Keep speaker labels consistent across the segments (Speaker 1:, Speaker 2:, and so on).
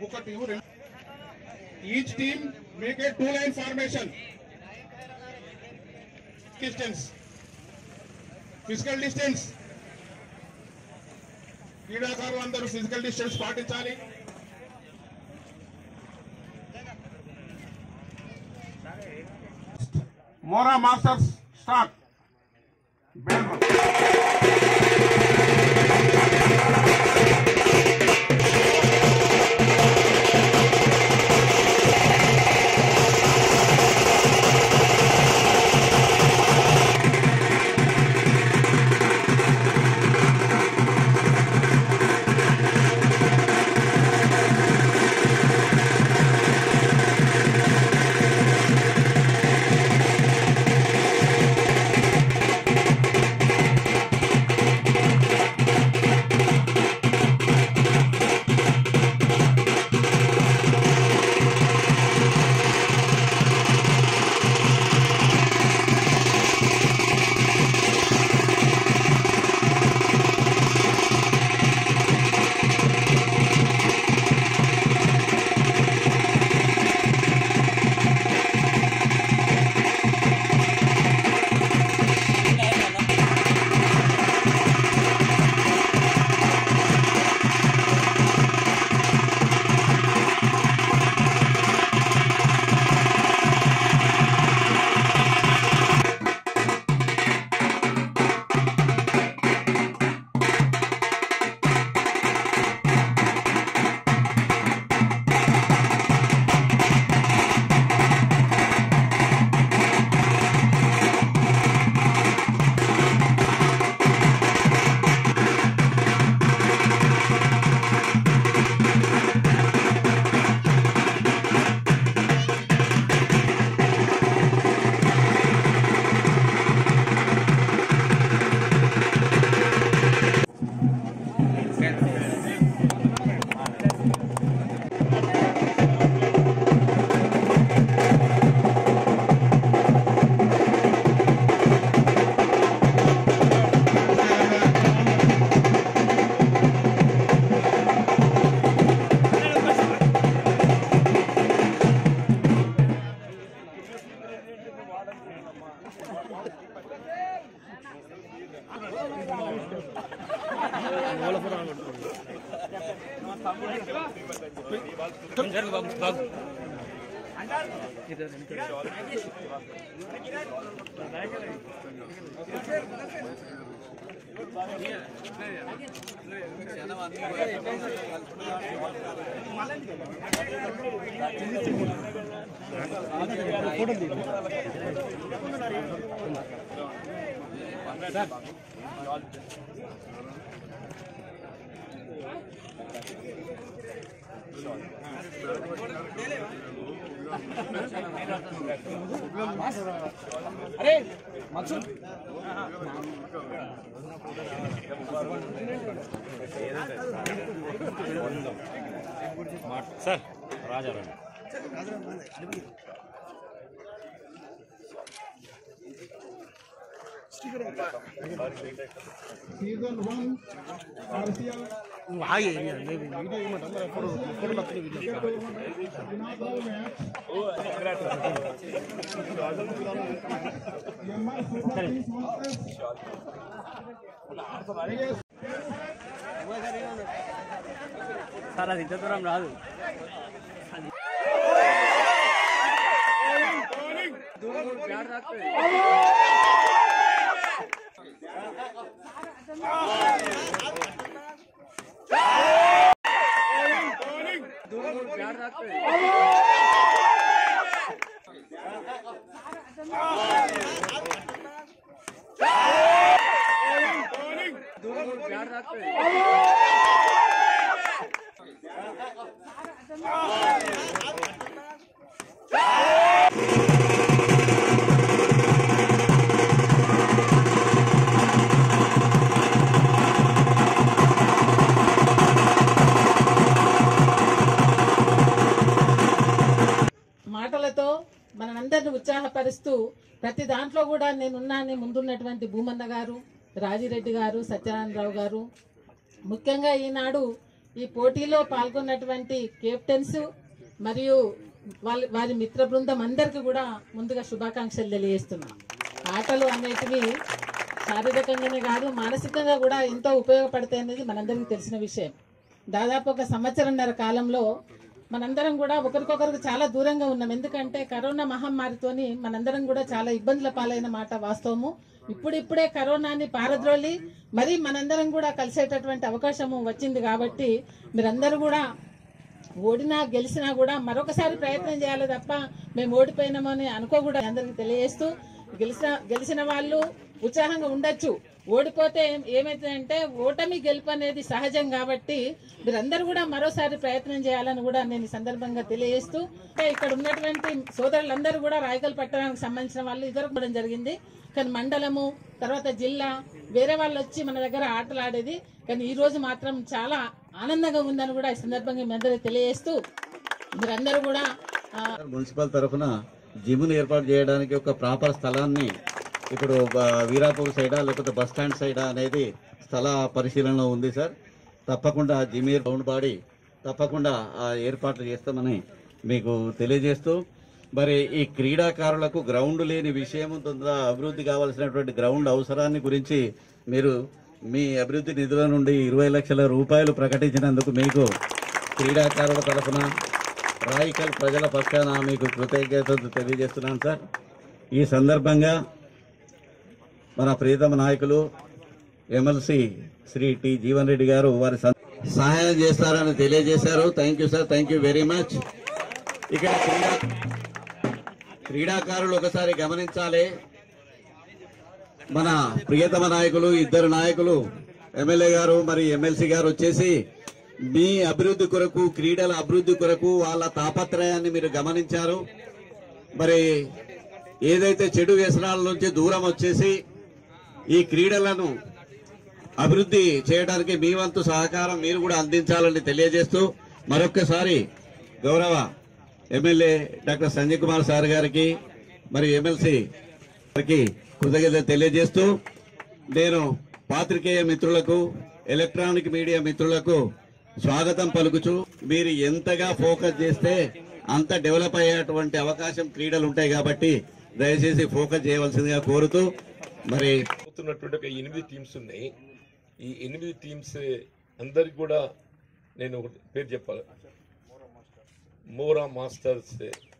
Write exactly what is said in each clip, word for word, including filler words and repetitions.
Speaker 1: ఒక్కొక్క team each team make a two line formation. Distance physical distance క్రీడాకారులు అందరూ physical distance పాటించాలి. Mora masters start.
Speaker 2: अरे Maqsood sir Raja
Speaker 1: season one RCL
Speaker 2: high area में video में अंदर फोटो फोटो लगती है वीडियो सारा दिन तो हम राजू दोनों प्यार रखते हैं दोनों प्यार रखते हैं दोनों प्यार रखते हैं
Speaker 3: మాటలతో మనందరిని ఉత్సాహపరుస్తూ ప్రతి దాంట్లో కూడా నేనున్నాను ముందున్నటువంటి భూమన్న గారు, రాజిరెడ్డి గారు, సత్యనారాయణరావు గారు, ముఖ్యంగా ఈనాడు ఈ పోటీలో పాల్గొన్నటువంటి కెప్టెన్స్ మరియు వాళ్ళ వారి మిత్ర బృందం అందరికీ కూడా ముందుగా శుభాకాంక్షలు తెలియజేస్తున్నాం. ఆటలు అనేటివి శారీరకంగానే కాదు మానసికంగా కూడా ఎంతో ఉపయోగపడతాయి అనేది మనందరికీ తెలిసిన విషయం. దాదాపు ఒక సంవత్సరంన్నర కాలంలో మనందరం కూడా ఒకరికొకరికి చాలా దూరంగా ఉన్నాం. ఎందుకంటే కరోనా మహమ్మారితోని మనందరం కూడా చాలా ఇబ్బందుల పాలైన మాట వాస్తవము. ఇప్పుడిప్పుడే కరోనాని పారద్రోలి మరి మనందరం కూడా కలిసేటటువంటి అవకాశము వచ్చింది. కాబట్టి మీరందరూ కూడా ఓడినా గెలిచినా కూడా మరొకసారి ప్రయత్నం చేయాలి తప్ప మేము ఓడిపోయినామని అనుకోకూడదు. అందరికి తెలియజేస్తూ గెలిచిన గెలిచిన వాళ్ళు ఉత్సాహంగా ఉండొచ్చు. ఓడిపోతే ఏమైతుందంటే ఓటమి గెలుపు అనేది సహజం. కాబట్టి మీరందరూ కూడా మరోసారి ప్రయత్నం చేయాలని కూడా నేను ఈ సందర్భంగా తెలియజేస్తూ ఇక్కడ ఉన్నటువంటి సోదరులందరూ కూడా రాయకల్ పట్టణానికి సంబంధించిన వాళ్ళు ఎదుర్కోవడం జరిగింది. కానీ మండలము తర్వాత జిల్లా వేరే వాళ్ళు వచ్చి మన దగ్గర ఆటలు ఆడేది. కానీ ఈ రోజు మాత్రం చాలా ఆనందంగా ఉందని కూడా ఈ సందర్భంగా మీ అందరూ తెలియజేస్తూ మీరందరూ కూడా
Speaker 4: మున్సిపల్ తరఫున జిమ్ను ఏర్పాటు చేయడానికి ఒక ప్రాపర్ స్థలాన్ని ఇప్పుడు వీరాపూర్ సైడా లేకపోతే బస్ స్టాండ్ సైడా అనేది స్థల పరిశీలనలో ఉంది సార్. తప్పకుండా జిమ్ రౌండ్ బాడీ తప్పకుండా ఆ ఏర్పాట్లు చేస్తామని మీకు తెలియజేస్తూ మరి ఈ క్రీడాకారులకు గ్రౌండ్ లేని విషయం తొందర అభివృద్ధి కావాల్సినటువంటి గ్రౌండ్ అవసరాన్ని గురించి మీరు మీ అభివృద్ధి నిధుల నుండి ఇరవై లక్షల రూపాయలు ప్రకటించినందుకు మీకు క్రీడాకారుల తరఫున రాయకల్ ప్రజల పక్షాన మీకు కృతజ్ఞతలు తెలియజేస్తున్నాను సార్. ఈ సందర్భంగా మన ప్రియతమ నాయకులు ఎమ్మెల్సీ శ్రీ టి జీవన్ రెడ్డి గారు వారి సహాయం చేస్తారని తెలియజేశారు. Thank you sir, thank you very much. ఇక్కడ క్రీడా క్రీడాకారులు ఒకసారి గమనించాలి. మన ప్రియతమ నాయకులు ఇద్దరు నాయకులు ఎమ్మెల్యే గారు మరి ఎమ్మెల్సీ గారు వచ్చేసి మీ అభివృద్ధి కొరకు క్రీడల అభివృద్ధి కొరకు వాళ్ళ తాపత్రయాన్ని మీరు గమనించారు. మరి ఏదైతే చెడు వ్యసనాల నుంచి దూరం వచ్చేసి ఈ క్రీడలను అభివృద్ధి చేయడానికి మీ వంతు సహకారం మీరు కూడా అందించాలని తెలియజేస్తూ మరొక్కసారి గౌరవ MLA doctor Sanjay Kumar sir గారికి మరి ఎమ్మెల్సీ గారికి కృతజ్ఞతలు తెలియజేస్తూ నేను పాత్రికేయ మిత్రులకు ఎలక్ట్రానిక్ మీడియా మిత్రులకు స్వాగతం పలుకుచు మీరు ఎంతగా ఫోకస్ చేస్తే అంత డెవలప్ అయ్యేటువంటి అవకాశం క్రీడలు ఉంటాయి. కాబట్టి దయచేసి ఫోకస్ చేయవలసిందిగా కోరుతూ మరి
Speaker 5: ఒక ఎనిమిది టీమ్స్ ఉన్నాయి. ఈ ఎనిమిది టీమ్స్ అందరికి కూడా నేను ఒక పేరు చెప్పాలి. మోరా మాస్టర్స్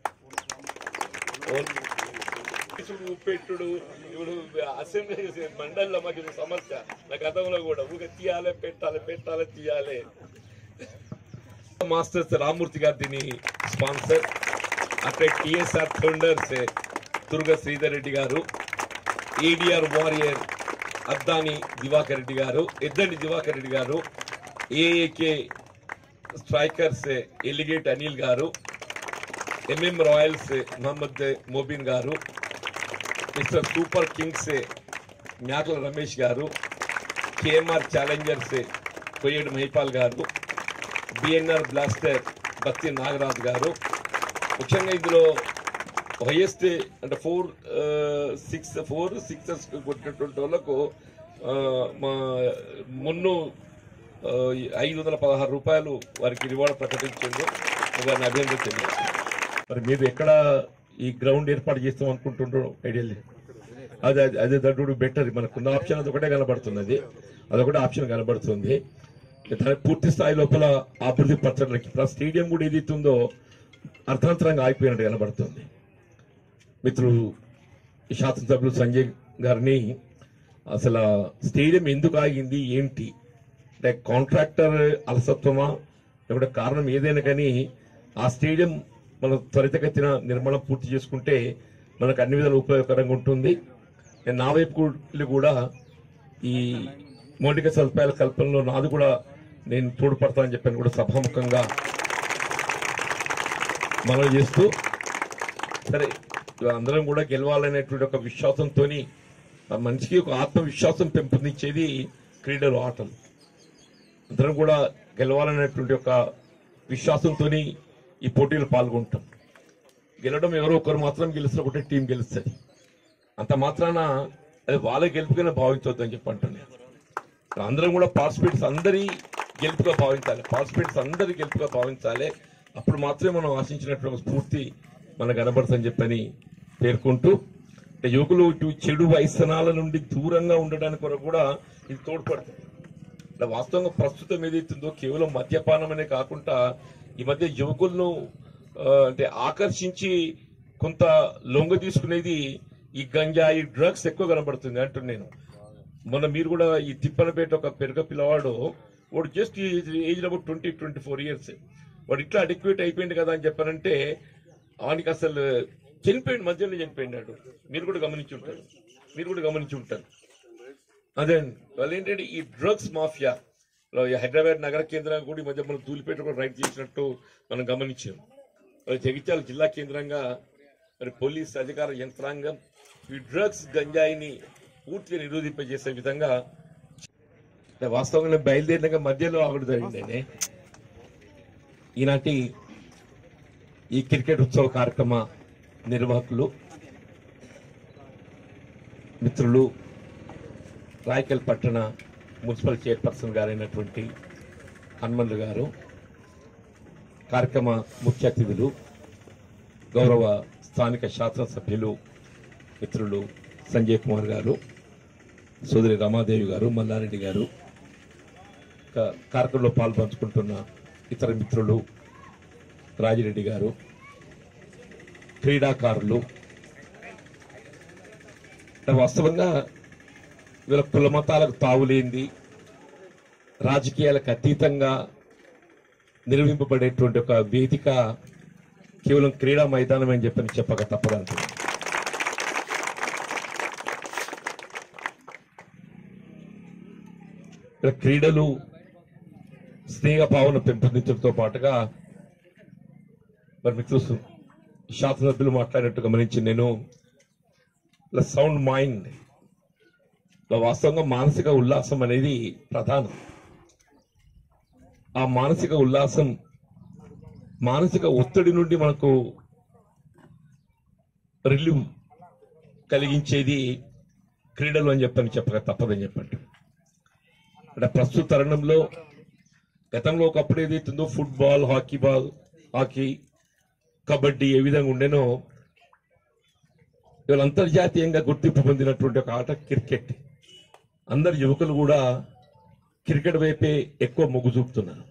Speaker 5: పెట్టుడు ఇప్పుడు అసెంబ్లీ మండలిలో మాకు సమస్య నా గతంలో కూడా ఊరికే తీయాలి పెట్టాలి పెట్టాలి తీయాలి. మాస్టర్స్ రామూర్తి గారు దీని స్పాన్సర్. అక్కడ TSR thunders Durga Sridhar Reddy garu, ADR warrior Addani Divakar Reddy garu, Yeddandi Diwakar Reddy గారు, ఏఏకే స్ట్రైకర్స్ ఎలిగేట్ అనిల్ గారు, MM Royals Mohammed Mobin garu, mister super kings Makala Ramesh garu, KMR Challengers కొయ్యేడు Mahipal గారు, బిఎన్ఆర్ బ్లాస్టర్ బత్తి నాగరాజ్ గారు. ముఖ్యంగా ఇందులో హైయెస్ట్ అంటే ఫోర్ సిక్స్ ఫోర్ సిక్సెస్ కొట్టినటువంటి వాళ్ళకు మా మున్ను ఐదు వందల పదహారు రూపాయలు వారికి రివార్డు ప్రకటించింది. వారిని అభినందించండి. మరి మీరు ఎక్కడ ఈ గ్రౌండ్ ఏర్పాటు చేస్తాం అనుకుంటుండ్రో ఐడియా లేదు. అదే అదే దడ్డు బెటర్. మనకున్న ఆప్షన్ అదొకటే కనబడుతున్నది, అదొకటే ఆప్షన్ కనబడుతుంది. దాని పూర్తి స్థాయి లోపల అభివృద్ధి పరచడానికి ఇప్పుడు స్టేడియం కూడా ఏదైతే ఉందో అర్థాంతరంగా ఆగిపోయినట్టు కనబడుతుంది. మిత్రులు శాసనసభ్యులు సంజయ్ గారిని అసలు స్టేడియం ఎందుకు ఆగింది ఏంటి, లైక్ కాంట్రాక్టర్ అలసత్వమా లేకపోతే కారణం ఏదైనా కానీ ఆ స్టేడియం మనం త్వరితగతిన నిర్మాణం పూర్తి చేసుకుంటే మనకు అన్ని విధాలు ఉపయోగకరంగా ఉంటుంది. నేను నా వైపు కూడా ఈ మౌలిక సదుపాయాల కల్పనలో నాది కూడా నేను తోడ్పడతానని చెప్పాను కూడా సభాముఖంగా మనం చేస్తూ, సరే అందరం కూడా గెలవాలనేటువంటి ఒక విశ్వాసంతో మనిషికి ఒక ఆత్మవిశ్వాసం పెంపొందించేది క్రీడలు ఆటలు. అందరం కూడా గెలవాలనేటువంటి ఒక విశ్వాసంతో ఈ పోటీలు పాల్గొంటాం. గెలవడం ఎవరో ఒకరు మాత్రం గెలిచిన ఒకటే టీం గెలుస్తుంది. అంత మాత్రాన అది వాళ్ళ గెలుపుగానే భావించవద్దని చెప్పి అంటున్నాను. అందరం కూడా పార్టిసిపేట్స్ అందరి గెలుపుగా భావించాలి, పార్టిసిపెంట్స్ అందరి గెలుపుగా భావించాలి. అప్పుడు మాత్రమే మనం ఆశించినటువంటి స్ఫూర్తి మనకు కనబడుతుందని చెప్పని పేర్కొంటూ, యువకులు ఇటు చెడు వ్యసనాల నుండి దూరంగా ఉండడానికి కొరకు కూడా ఇది తోడ్పడుతుంది. వాస్తవంగా ప్రస్తుతం ఏదైతుందో కేవలం మద్యపానం అనే కాకుండా ఈ మధ్య యువకులను అంటే ఆకర్షించి కొంత లొంగ తీసుకునేది ఈ గంజా, ఈ డ్రగ్స్ ఎక్కువ కనబడుతుంది అంటున్నాను నేను. మొన్న మీరు కూడా ఈ తిప్పనపేట ఒక పెరుగ పిల్లవాడు, వాడు just age about twenty twenty four years వాడు ఇట్లా అడిక్వేట్ అయిపోయింది కదా అని చెప్పారంటే వానికి అసలు చనిపోయింది, మధ్యలో చనిపోయినాడు. మీరు కూడా గమనించి ఉంటారు మీరు కూడా గమనించి ఉంటారు అదే వాళ్ళు ఏంటంటే ఈ డ్రగ్స్ మాఫియా హైదరాబాద్ నగర కేంద్రంగా కూడా ఈ మధ్య మనం తూలిపేట కూడా రైడ్ చేసినట్టు మనం గమనించాం. జగిత్యాల జిల్లా కేంద్రంగా మరి పోలీస్ అధికార యంత్రాంగం ఈ డ్రగ్స్ గంజాయిని పూర్తిగా నిరోధింపజేసే విధంగా వాస్తవంగా బయలుదేరినాక మధ్యలో ఆవిడ జరిగిందండి. ఈనాటి ఈ క్రికెట్ ఉత్సవ కార్యక్రమ నిర్వాహకులు మిత్రులు, రాయకల్ పట్టణ మున్సిపల్ చైర్పర్సన్ గారైనటువంటి హనుమంతు గారు, కార్యక్రమ ముఖ్య అతిథులు, గౌరవ స్థానిక శాసనసభ్యులు మిత్రులు సంజయ్ కుమార్ గారు, సోదరి రమాదేవి గారు, మల్లారెడ్డి గారు, కార్యక్రమంలో పాల్పంచుకుంటున్న ఇతర మిత్రులు రాజిరెడ్డి గారు, క్రీడాకారులు, వాస్తవంగా వీళ్ళ కుల మతాలకు తావులేంది, రాజకీయాలకు అతీతంగా నిర్వహింపబడేటువంటి ఒక వేదిక కేవలం క్రీడా మైదానం అని చెప్పని చెప్పక తప్పదంటే క్రీడలు స్నేహ భావన పెంపొందించడంతో పాటుగా మరి మిత్రులు శాసనసభ్యులు మాట్లాడినట్టు గమనించి నేను సౌండ్ మైండ్ వాస్తవంగా మానసిక ఉల్లాసం అనేది ప్రధానం. ఆ మానసిక ఉల్లాసం, మానసిక ఒత్తిడి నుండి మనకు రిలీవ్ కలిగించేది క్రీడలు అని చెప్పని చెప్పక తప్పదని చెప్పండి. అంటే ప్రస్తుత తరుణంలో గతంలో ఒకప్పుడు ఏదైతుందో football, hockey ball hockey kabaddi ఏ విధంగా ఉండేనో ఇవాళ అంతర్జాతీయంగా గుర్తింపు పొందినటువంటి ఒక ఆట క్రికెట్. అందరు యువకులు కూడా క్రికెట్ వైపే ఎక్కువ మొగ్గు చూపుతున్నారు.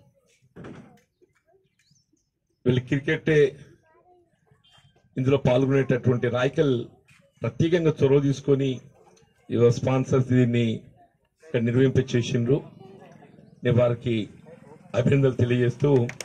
Speaker 5: వీళ్ళు క్రికెట్ ఇందులో పాల్గొనేటటువంటి రాయకల్ ప్రత్యేకంగా చొరవ తీసుకొని స్పాన్సర్స్ దీన్ని ఇక్కడ నిర్వహింప చేసిండ్రు. నేను వారికి అభినందనలు తెలియజేస్తూ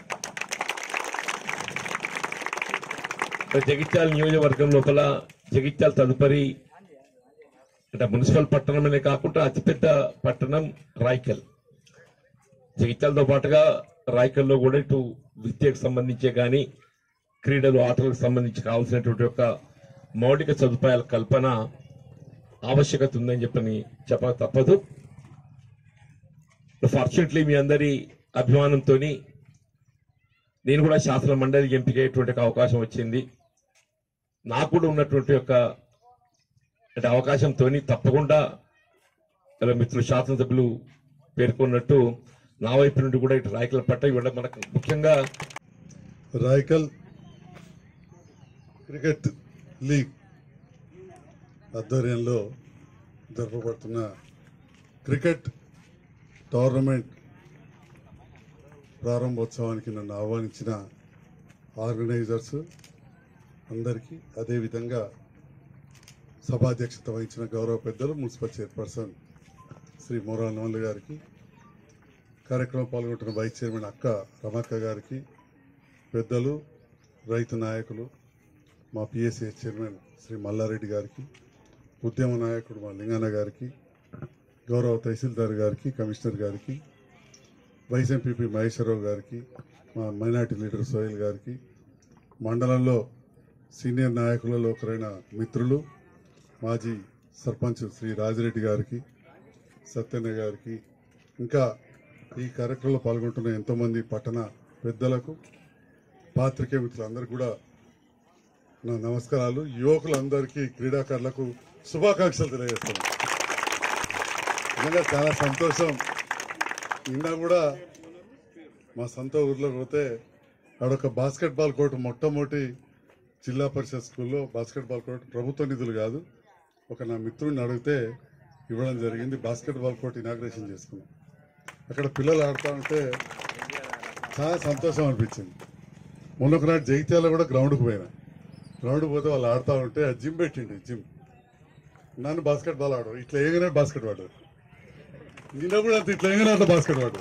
Speaker 5: జగిత్యాల నియోజకవర్గం లోపల జగిత్యాల తదుపరి అంటే మున్సిపల్ పట్టణమనే కాకుండా అతిపెద్ద పట్టణం రాయకల్. జగిత్యాలతో పాటుగా రాయకల్లో కూడా ఇటు విద్యకు సంబంధించే కానీ క్రీడలు ఆటలకు సంబంధించి కావాల్సినటువంటి ఒక మౌలిక సదుపాయాల కల్పన ఆవశ్యకత ఉందని చెప్పని చెప్పక తప్పదు. ఫార్చునేట్లీ మీ అందరి అభిమానంతో నేను కూడా శాసన మండలికి ఎంపికయ్యేటువంటి అవకాశం వచ్చింది. నాకు కూడా ఉన్నటువంటి ఒక అంటే అవకాశంతో తప్పకుండా మిత్రులు శాసనసభ్యులు పేర్కొన్నట్టు నా వైపు నుండి కూడా ఇటు రాయకల్ పట్ట ఇవాళ మనకు ముఖ్యంగా
Speaker 6: రాయకల్ క్రికెట్ లీగ్ ఆధ్వర్యంలో జరపబడుతున్న క్రికెట్ టోర్నమెంట్ ప్రారంభోత్సవానికి నన్ను ఆహ్వానించిన ఆర్గనైజర్స్ అందరికీ, అదేవిధంగా సభాధ్యక్షత వహించిన గౌరవ పెద్దలు మున్సిపల్ చైర్పర్సన్ శ్రీ మోరాల నవల్ గారికి, కార్యక్రమం పాల్గొంటున్న వైస్ చైర్మన్ అక్క రమక్క గారికి, పెద్దలు రైతు నాయకులు మా పిఎస్సి చైర్మన్ శ్రీ మల్లారెడ్డి గారికి, ఉద్యమ నాయకుడు మా లింగన్న గారికి, గౌరవ తహసీల్దార్ గారికి, కమిషనర్ గారికి, వైస్ ఎంపీపీ మహేశ్వరరావు గారికి, మా మైనార్టీ లీడర్ సోహెల్ గారికి, మండలంలో సీనియర్ నాయకులలో ఒకరైన మిత్రులు మాజీ సర్పంచ్ శ్రీ రాజిరెడ్డి గారికి, సత్యన్న గారికి, ఇంకా ఈ కార్యక్రమంలో పాల్గొంటున్న ఎంతోమంది పట్టణ పెద్దలకు, పాత్రికేయ మిత్రులందరికీ కూడా నా నమస్కారాలు. యువకులందరికీ, క్రీడాకారులకు శుభాకాంక్షలు తెలియజేస్తున్నాను. నిజంగా చాలా సంతోషం. నిన్న కూడా మా సొంత ఊర్లో పోతే ఆడొక బాస్కెట్ బాల్ కోర్టు మొట్టమొదటి జిల్లా పరిషత్ స్కూల్లో బాస్కెట్ బాల్ కోర్టు ప్రభుత్వ నిధులు కాదు, ఒక నా మిత్రుడిని అడిగితే ఇవ్వడం జరిగింది. బాస్కెట్ బాల్ కోర్టు ఇనాగ్రేషన్ చేసుకున్నాం. అక్కడ పిల్లలు ఆడుతూ ఉంటే చాలా సంతోషం అనిపించింది. మొన్నొకనాడు జగిత్యాల కూడా గ్రౌండ్కి పోయినా. గ్రౌండ్కి పోతే వాళ్ళు ఆడుతూ ఉంటే ఆ జిమ్ పెట్టిండి, జిమ్ నన్ను బాస్కెట్ బాల్ ఆడరు, ఇట్లా ఏమైనా బాస్కెట్ ఆడరు, నిన్న కూడా అంత ఇట్లా ఏమైనా అట్లా బాస్కెట్ ఆడరు.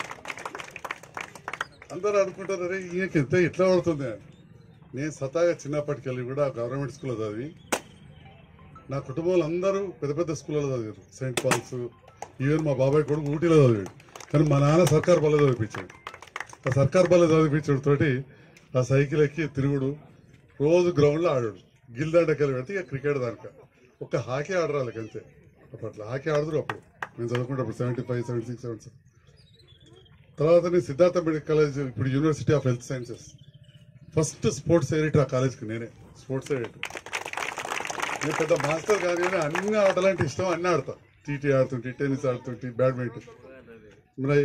Speaker 6: అందరూ అనుకుంటారు అరే ఈయనకి ఎంత ఎట్లా పడుతుంది అని. నేను సతాగా చిన్నప్పటికెళ్ళి కూడా గవర్నమెంట్ స్కూల్లో చదివి, నా కుటుంబంలో అందరూ పెద్ద పెద్ద స్కూళ్ళలో చదివారు. సెయింట్ పాల్స్, ఈవెన్ మా బాబాయ్ కొడుకు ఊటీలో చదివాడు. కానీ మా నాన్న సర్కార్ బల్ల చదివించాడు. ఆ సర్కార్ బల్ల చదివించడం తోటి ఆ సైకిల్ ఎక్కి తిరుగుడు, రోజు గ్రౌండ్లో ఆడాడు. గిల్దండకెళ్ళి పెడితే ఇక క్రికెట్ దానిక ఒక్క హాకీ ఆడరాలి అంతే. అప్పట్లో హాకీ ఆడదురు అప్పుడు నేను చదువుకుంటప్పుడు seventy five seventy six seventy six తర్వాత నేను సిద్ధార్థ మెడికల్ కాలేజ్, ఇప్పుడు university of health sciences, first sports editor ఆ కాలేజ్కి నేనే స్పోర్ట్స్ ఎడిటర్. నేను పెద్ద మాస్టర్ కానీ అన్ని ఆటలంటే ఇష్టం, అన్నీ ఆడతా. టీటీ ఆడుతుంటే, టెన్నిస్ ఆడుతుంటే, బ్యాడ్మింటన్. మరి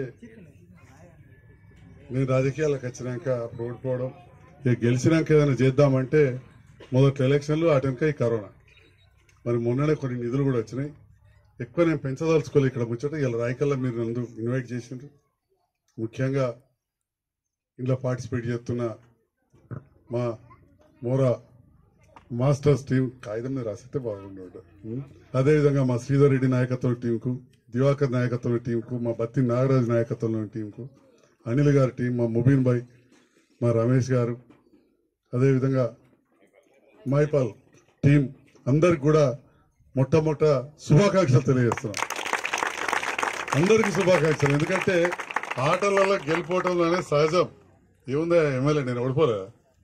Speaker 6: నేను రాజకీయాలకు వచ్చినాక అప్పుడు ఓడిపోవడం, ఇక గెలిచినాక ఏదైనా చేద్దామంటే మొదటి ఎలక్షన్లు అటెనక ఈ కరోనా. మరి మొన్ననే కొన్ని నిధులు కూడా వచ్చినాయి. ఎక్కువ నేను పెంచదలుచుకోలేదు ఇక్కడ ముచ్చట. ఇలా రాయకల్లా మీరు నందు ఇన్వైట్ చేసిండ్రు. ముఖ్యంగా ఇంట్లో పార్టిసిపేట్ చేస్తున్న మా మోరా మాస్టర్స్ టీం, కాగితం మీద రాసితే బాగుండేవాడు. అదేవిధంగా మా శ్రీధర్ రెడ్డి నాయకత్వం టీంకు, దివాకర్ నాయకత్వం టీంకు, మా బత్తి నాగరాజు నాయకత్వంలోని టీంకు, అనిల్ గారి టీం, మా ముబీన్ భాయ్, మా రమేష్ గారు, అదేవిధంగా మైపాల్ టీం అందరికి కూడా మొట్టమొదట శుభాకాంక్షలు తెలియజేస్తున్నాం. అందరికీ శుభాకాంక్షలు. ఎందుకంటే ఆటలలో గెలిపోవటంలోనే సహజం. ఏముందా ఎమ్మెల్యే నేను ఓడిపోలే,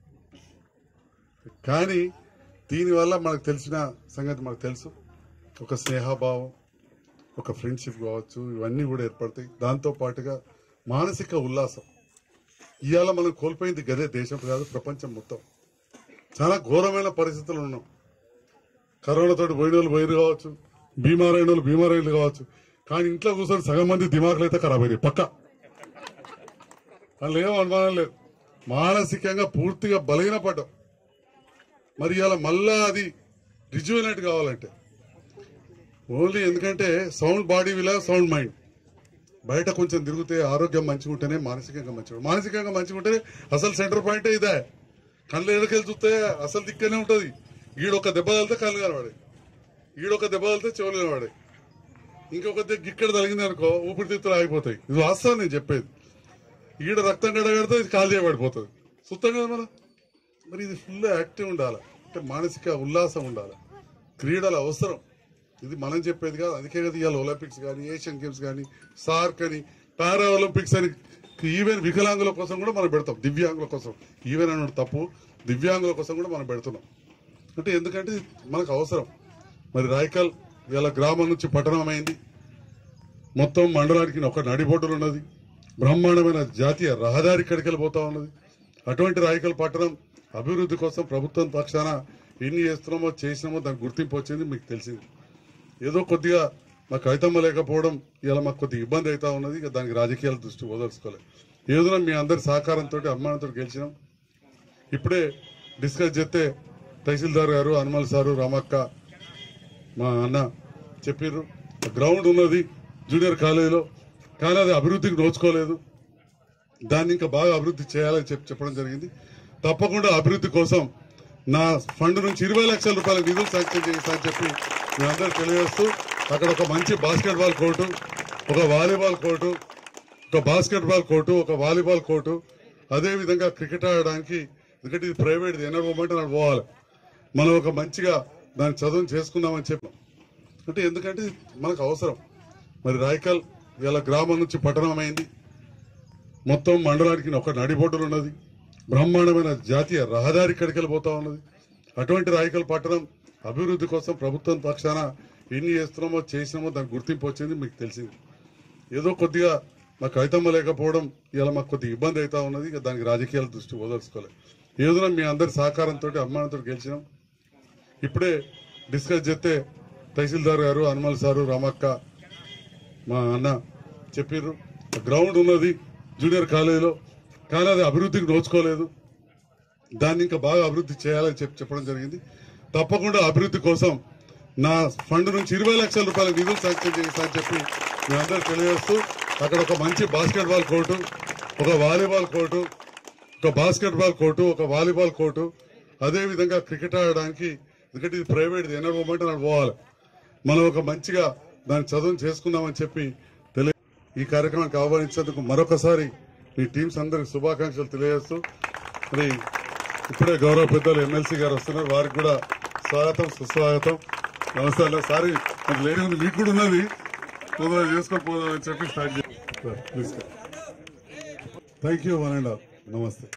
Speaker 6: కానీ దీనివల్ల మనకు తెలిసిన సంగతి మనకు తెలుసు. ఒక స్నేహభావం, ఒక ఫ్రెండ్షిప్ కావచ్చు, ఇవన్నీ కూడా ఏర్పడతాయి. దాంతో పాటుగా మానసిక ఉల్లాసం. ఇవాళ మనం కోల్పోయింది గదే, దేశం కాదు ప్రపంచం మొత్తం. చాలా ఘోరమైన పరిస్థితులు ఉన్నాం. కరోనాతోటి పోయిన వాళ్ళు పోయిన కావచ్చు, బీమారైన వాళ్ళు బీమారైన కావచ్చు, కానీ ఇంట్లో కూర్చొని సగం మంది దిమాకులు అయితే ఖరాబ్ అయినాయి పక్క. అందులో ఏం అనుమానం లేదు. మానసికంగా పూర్తిగా బలహీన పడ్డాం. మరి ఇవాళ మళ్ళా అది రిజ్యూనేట్ కావాలంటే ఓన్లీ, ఎందుకంటే sound body will have sound mind. బయట కొంచెం తిరిగితే ఆరోగ్యం మంచిగా ఉంటేనే మానసికంగా మంచిగా, మానసికంగా మంచిగా ఉంటేనే అసలు సెంటర్ పాయింటే ఇదే. కళ్ళు ఎడకెళ్ళి చూస్తే అసలు దిక్కనే ఉంటుంది. ఈడొక దెబ్బ తగిలితే కళ్ళు కనబడే, ఈడొక దెబ్బ తగిలితే చెవులు కనబడే, ఇంకొక దగ్గర ఇక్కడ తగిలింది అనుకో ఊపిరితిత్తులు ఆగిపోతాయి. ఇది వాస్తవం నేను చెప్పేది. ఈడ రక్తం గడగడితే ఇది కాలు చేయబడిపోతుంది. సుత్తం కదా మనం. మరి ఇది ఫుల్ యాక్టివ్ ఉండాలి, అంటే మానసిక ఉల్లాసం ఉండాలి. క్రీడల అవసరం, ఇది మనం చెప్పేది కాదు. అందుకే కదా ఇవాళ ఒలింపిక్స్ కానీ, ఏషియన్ గేమ్స్ కానీ, సార్క్ అని, పారా ఒలింపిక్స్ అని, ఈవెన్ వికలాంగుల కోసం కూడా మనం పెడతాం. దివ్యాంగుల కోసం, ఈవెన్ అన్న తప్పు, దివ్యాంగుల కోసం కూడా మనం పెడుతున్నాం. అంటే ఎందుకంటే మనకు అవసరం. మరి రాయకల్ ఇవాళ గ్రామం నుంచి పట్టణం అయింది. మొత్తం మండలానికి ఒక నడిబొడ్డులు ఉన్నది. బ్రహ్మాండమైన జాతీయ రహదారి ఇక్కడికి వెళ్ళిపోతా ఉన్నది. అటువంటి రాయకల్ పట్టణం అభివృద్ధి కోసం ప్రభుత్వం పక్షాన ఎన్ని చేస్తున్నామో చేసినామో దానికి గుర్తింపు వచ్చింది, మీకు తెలిసింది. ఏదో కొద్దిగా మాకు కవితమ్మ లేకపోవడం ఇలా మాకు కొద్దిగా ఇబ్బంది అవుతా ఉన్నది. ఇక దానికి రాజకీయాల దృష్టి వదలుచుకోలేదు. ఏదో మీ అందరి సహకారంతో అభిమానంతో గెలిచినాం. ఇప్పుడే డిస్కస్ చేస్తే తహసీల్దార్ గారు, హనుమల్ సారు, రామక్క, మా అన్న చెప్పారు గ్రౌండ్ ఉన్నది జూనియర్ కాలేజీలో, కానీ అది అభివృద్ధికి నోచుకోలేదు. దాన్ని ఇంకా బాగా అభివృద్ధి చేయాలని చెప్పి చెప్పడం జరిగింది. తప్పకుండా అభివృద్ధి కోసం నా ఫండ్ నుంచి ఇరవై లక్షల రూపాయల నిధులు శాంక్షన్ చేస్తానని చెప్పి మీ అందరూ తెలియజేస్తూ, అక్కడ ఒక మంచి బాస్కెట్ బాల్ కోర్టు, ఒక వాలీబాల్ కోర్టు, ఒక బాస్కెట్ బాల్ కోర్టు, ఒక వాలీబాల్ కోర్టు, అదేవిధంగా క్రికెట్ ఆడడానికి, ఎందుకంటే ఇది ప్రైవేట్, ఎనర్వోమెంట్ అని పోవాలి. మనం ఒక మంచిగా దాన్ని చదువు చేసుకుందామని చెప్పాం. అంటే ఎందుకంటే మనకు అవసరం. మరి రాయకల్ ఇవాళ గ్రామం నుంచి పట్టణం అయింది. మొత్తం మండలానికి ఒక నడిబొడ్డులు ఉన్నది. బ్రహ్మాండమైన జాతీయ రహదారి ఇక్కడికి వెళ్ళిపోతా ఉన్నది. అటువంటి రాయకల్ పట్టణం అభివృద్ధి కోసం ప్రభుత్వం పక్షాన ఎన్ని చేస్తున్నామో చేసినామో దానికి గుర్తింపు వచ్చింది, మీకు తెలిసింది. ఏదో కొద్దిగా మాకు కవితమ్మ లేకపోవడం ఇలా మాకు కొద్దిగా ఇబ్బంది అవుతా ఉన్నది. ఇక దానికి రాజకీయాల దృష్టి వదలుచుకోలేదు. ఏదో మీ అందరి సహకారంతో అభిమానంతో గెలిచినాం. ఇప్పుడే డిస్కస్ చేస్తే తహసీల్దార్ గారు, హనుమల్ సారు, రామక్క, మా అన్న చెప్పారు గ్రౌండ్ ఉన్నది జూనియర్ కాలేజీలో, కానీ అది అభివృద్ధికి నోచుకోలేదు. దాన్ని ఇంకా బాగా అభివృద్ధి చేయాలని చెప్పి చెప్పడం జరిగింది. తప్పకుండా అభివృద్ధి కోసం నా ఫండ్ నుంచి ఇరవై లక్షల రూపాయల నిధులు శాంక్షన్ చేస్తానని చెప్పి మీ అందరూ తెలియజేస్తూ అక్కడ ఒక మంచి బాస్కెట్ బాల్ కోర్టు, ఒక వాలీబాల్ కోర్టు, ఒక బాస్కెట్ బాల్ కోర్టు, ఒక వాలీబాల్ కోర్టు, అదేవిధంగా క్రికెట్ ఆడడానికి, ఎందుకంటే ఇది ప్రైవేట్ ఎన్నో మూమెంట్ అని పోవాలి, మనం ఒక మంచిగా దాన్ని చదువు చేసుకున్నామని చెప్పి తెలియ ఈ కార్యక్రమానికి ఆహ్వానించేందుకు మరొకసారి మీ టీమ్స్ అందరికి శుభాకాంక్షలు తెలియజేస్తూ, మరి ఇప్పుడే గౌరవ పెద్దలు ఎమ్మెల్సీ గారు వస్తున్నారు, వారికి కూడా స్వాగతం సుస్వాగతం. నమస్తే అన్న. సారీ నాకు లేని ఉంది, మీకు కూడా ఉన్నది, తొందరగా చేసుకొని పోదామని చెప్పి స్టార్ట్ చేస్తాను. Please. Thank you one and all. నమస్తే.